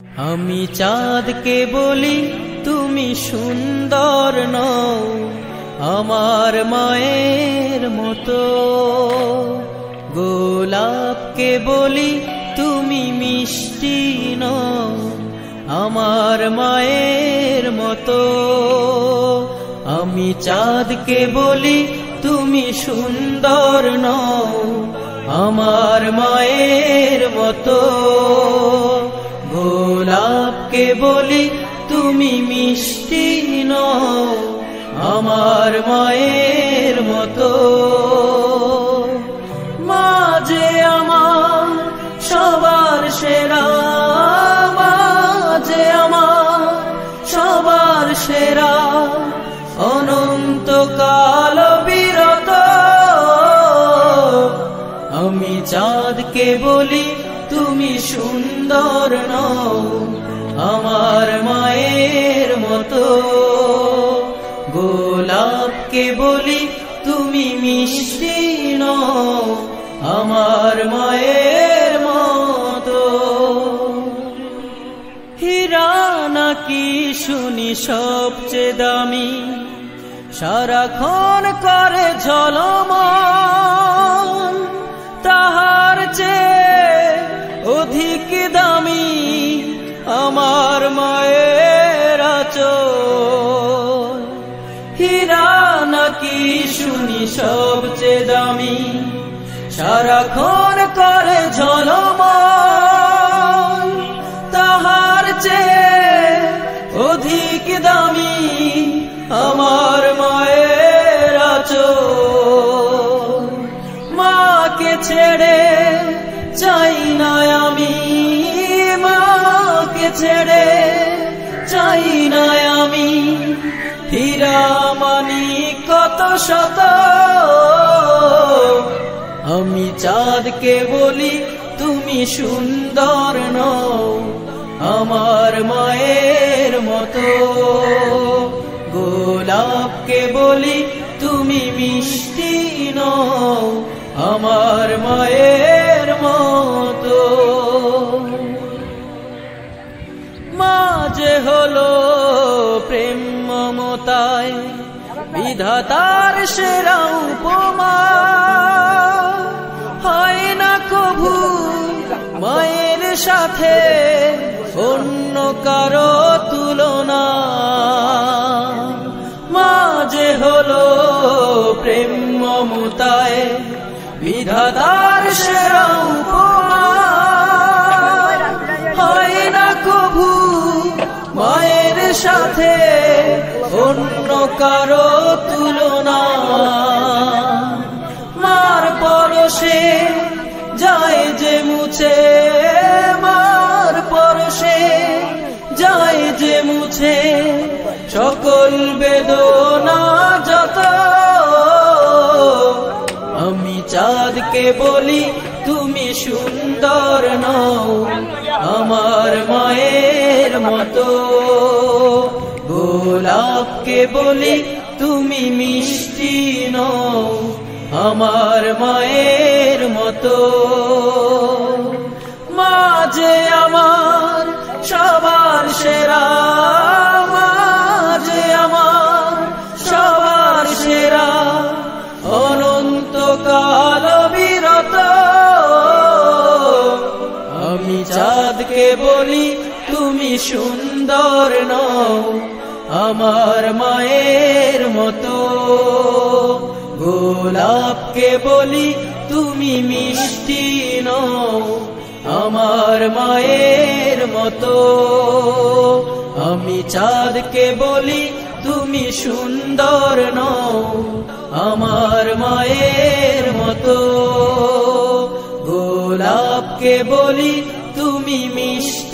আমি চাঁদকে বলি তুমি সুন্দর নও, আমার মায়ের মতো। গোলাপকে বলি তুমি মিষ্টি নও, আমার মায়ের মতো। আমি চাঁদকে বলি তুমি সুন্দর নও, আমার মায়ের মতো। গোলাপকে বলি তুমি মিষ্টি নও, আমার মায়ের মতো। মা যে আমার সবার সেরা, মা যে আমার সবার সেরা, অনন্তকাল বিরত। আমি চাঁদকে বলি তুমি সুন্দর নও, আমার মায়ের মতো। গোলাপকে বলি তুমি মিষ্টি নও, আমার মায়ের মতো। হীরা নাকি শুনি সবচেয়ে দামি, সারাক্ষণ করে ঝলমল, তাহার চেয়ে অধিক দামি আমার মায়ের আঁচল। হীরা নাকি শুনি সবচেয়ে দামি, সারাক্ষণ করে ঝলমল, তাহার চেয়ে অধিক দামি আমার মায়ের আঁচল। মাকে ছেড়ে চাই না আমি, মাকে ছেড়ে চাই না আমি, হীরা মানি কত শত। আমি চাঁদকে বলি তুমি সুন্দর নও, আমার মায়ের মতো। গোলাপকে বলি তুমি মিষ্টি নও, আমার মায়ের মতো। মা যে হলো প্রেম মমতায় বিধাতার সেরা উপমা, হয় না কভু মায়ের সাথে অন্য কারো তুলনা। মা যে হলো প্রেম মমতায় বিধাতার সেরা উপমা, হয় না কভু মায়ের সাথে অন্য কারো তুলনা। মার পরশে যায় যে মুছে, মার পরশে যায় যে মুছে সকল বেদনা যত। আমি চাঁদকে বলি তুমি সুন্দর নও, আমার মায়ের মতো। গোলাপকে বলি তুমি মিষ্টি নও, আমার মায়ের মতো। মা যে আমার সবার সেরা, মা যে আমার সবার সেরা, অনন্তকাল বিরত। আমি চাঁদকে বলি তুমি সুন্দর নও, আমার মায়ের মতো। গোলাপকে বলি তুমি মিষ্টি নও, আমার মায়ের মতো। আমি চাঁদকে বলি তুমি সুন্দর নও, আমার মায়ের মতো। গোলাপকে বলি তুমি মিষ্টি